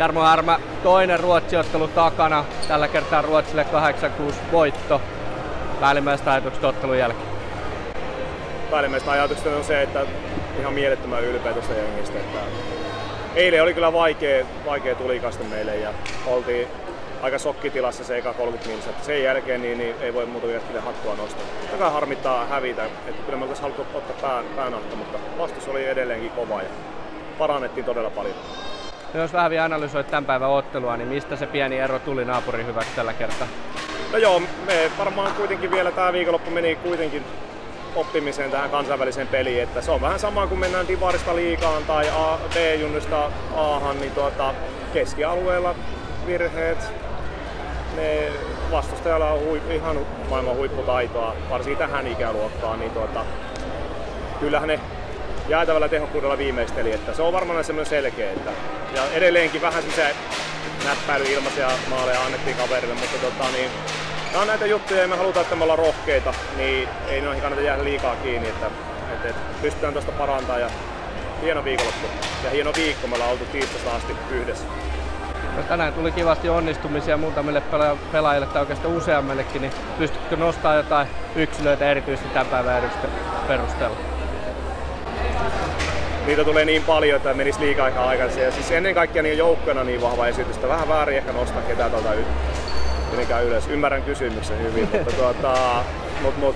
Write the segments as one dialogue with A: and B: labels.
A: Jarmo Härmä, toinen Ruotsi-ottelu takana. Tällä kertaa Ruotsille 8-6 voitto. Päällimmäiset ajatukset ottelun jälkeen?
B: Päällimmäiset ajatukset on se, että ihan mielettömän ylpeä tuosta jengistä. Että eilen oli kyllä vaikea tulikaste meille ja oltiin aika shokkitilassa se eka 30 minuuttia. Sen jälkeen niin ei voi muuta jätkille hattua nostaa. Totta kai harmittaa hävitä, että kyllä me oltaisiin haluttu ottaa päänahto, mutta vastus oli edelleenkin kova ja parannettiin todella paljon.
A: No jos vähän vielä analysoit tämän päivän ottelua, niin mistä se pieni ero tuli naapurin hyväksi tällä kertaa?
B: No joo, me varmaan kuitenkin vielä tämä viikonloppu meni kuitenkin oppimiseen tähän kansainväliseen peliin, että se on vähän sama kuin mennään Divarista liigaan tai B-junnusta A:han, niin keskialueella virheet, ne vastustajalla on ihan maailman huipputaitoa, varsinkin tähän ikäluokkaan, niin kyllähän ne jäätävällä tehokkuudella viimeisteli, että se on varmaan semmoinen selkeä, että ja edelleenkin vähän se näppäily ilmaisia maaleja annettiin kaverille, mutta niin nämä on näitä juttuja ja me halutaan, että me ollaan rohkeita, niin ei noihin kannata jäädä liikaa kiinni, että pystytään tuosta parantamaan ja hieno viikonloppu ja hieno viikko, me ollaan oltu tiistaista asti yhdessä.
A: No tänään tuli kivasti onnistumisia muutamille pelaajille tai oikeastaan useammallekin, niin pystytkö nostamaan jotain yksilöitä erityisesti tämän päivän perusteella? Niitä
B: tulee niin paljon, että menisi liikaa aikaisin. Ja siis ennen kaikkea niin joukkona niin vahva esitystä. Vähän väärin ehkä nostaa ketään mitenkään ylös. Ymmärrän kysymyksen hyvin, mutta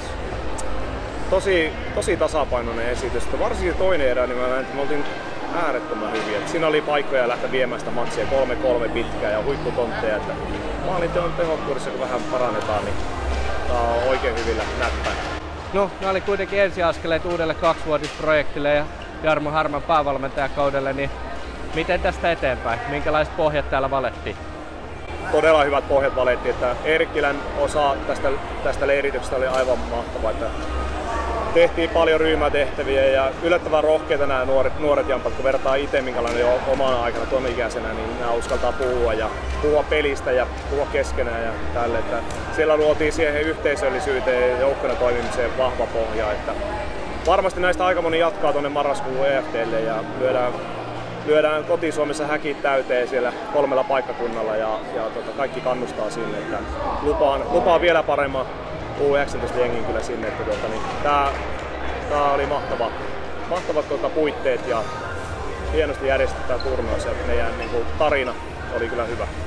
B: tosi tasapainoinen esitys. Varsinkin toinen erä, niin me oltiin äärettömän hyviä. Siinä oli paikkoja lähteä viemään sitä matsia 3-3 pitkään ja huipputontteja. Maalinteon tehokkuudessa kun vähän parannetaan, niin tää on oikein hyvillä näppäin.
A: No, nämä oli kuitenkin ensiaskeleet uudelle 2-vuotisprojektille ja Jarmo Härmän päävalmentajakaudelle, niin miten tästä eteenpäin? Minkälaiset pohjat täällä valettiin?
B: Todella hyvät pohjat valettiin, että Eerkkilän osa tästä leirityksestä oli aivan mahtava. Että tehtiin paljon ryhmätehtäviä ja yllättävän rohkeita nämä nuoret jampat, kun vertaa itse minkälainen jo omana aikana tuon ikäisenä, niin nämä uskaltaa puhua ja puhua pelistä ja puhua keskenään ja tälle. Että siellä luotiin siihen yhteisöllisyyteen ja joukkona toimimiseen vahva pohja. Että varmasti näistä aika moni jatkaa tuonne marraskuun EFT:lle ja lyödään koti-Suomessa häkit täyteen siellä 3 paikkakunnalla ja kaikki kannustaa sinne. Että lupaan vielä paremman U19-jengin kyllä sinne. Että tää oli mahtavat puitteet ja hienosti järjestetään turnaus ja meidän tarina oli kyllä hyvä.